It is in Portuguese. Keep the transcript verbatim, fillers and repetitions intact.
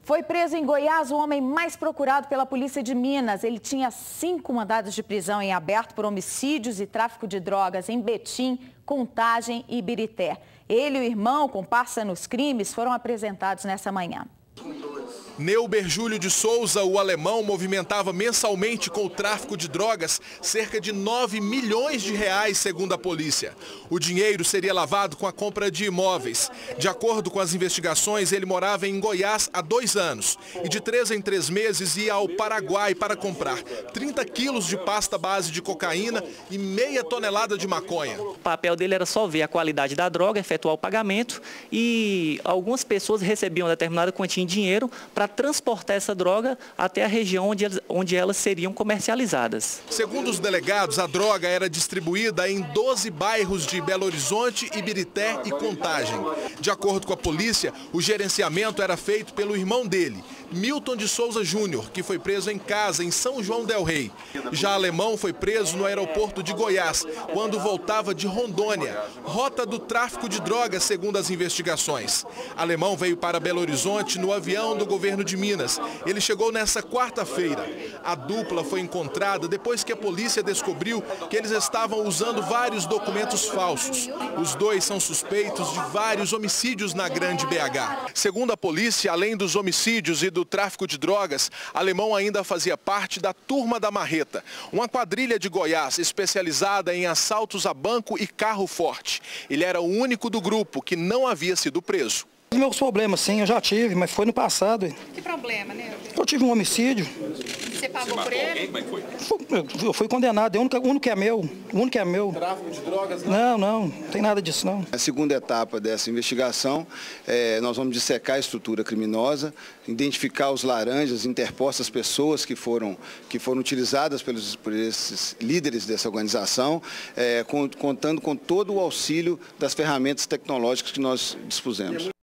Foi preso em Goiás o homem mais procurado pela polícia de Minas. Ele tinha cinco mandados de prisão em aberto por homicídios e tráfico de drogas em Betim, Contagem e Ibirité. Ele e o irmão, comparsa nos crimes, foram apresentados nessa manhã. Neuber Júlio de Souza, o alemão, movimentava mensalmente com o tráfico de drogas cerca de nove milhões de reais, segundo a polícia. O dinheiro seria lavado com a compra de imóveis. De acordo com as investigações, ele morava em Goiás há dois anos e de três em três meses ia ao Paraguai para comprar trinta quilos de pasta base de cocaína e meia tonelada de maconha. O papel dele era só ver a qualidade da droga, efetuar o pagamento, e algumas pessoas recebiam determinada quantia em dinheiro para transportar essa droga até a região onde, onde elas seriam comercializadas. Segundo os delegados, a droga era distribuída em doze bairros de Belo Horizonte, Ibirité e Contagem. De acordo com a polícia, o gerenciamento era feito pelo irmão dele, Milton de Souza Júnior, que foi preso em casa em São João del Rei. Já Alemão foi preso no aeroporto de Goiás, quando voltava de Rondônia, rota do tráfico de drogas, segundo as investigações. Alemão veio para Belo Horizonte no avião do governo de Minas. Ele chegou nessa quarta-feira. A dupla foi encontrada depois que a polícia descobriu que eles estavam usando vários documentos falsos. Os dois são suspeitos de vários homicídios na Grande B H. Segundo a polícia, além dos homicídios e do tráfico de drogas, Alemão ainda fazia parte da Turma da Marreta, uma quadrilha de Goiás especializada em assaltos a banco e carro forte. Ele era o único do grupo que não havia sido preso. Os meus problemas, sim, eu já tive, mas foi no passado. Que problema, né? Eu tive um homicídio. Você pagou por ele? Como é que foi? Eu fui condenado, é o único, o único que é meu. O único que é meu. Tráfico de drogas? Não, não, não tem nada disso, não. A segunda etapa dessa investigação, é, nós vamos dissecar a estrutura criminosa, identificar os laranjas, interpostas pessoas que foram, que foram utilizadas pelos, por esses líderes dessa organização, é, contando com todo o auxílio das ferramentas tecnológicas que nós dispusemos.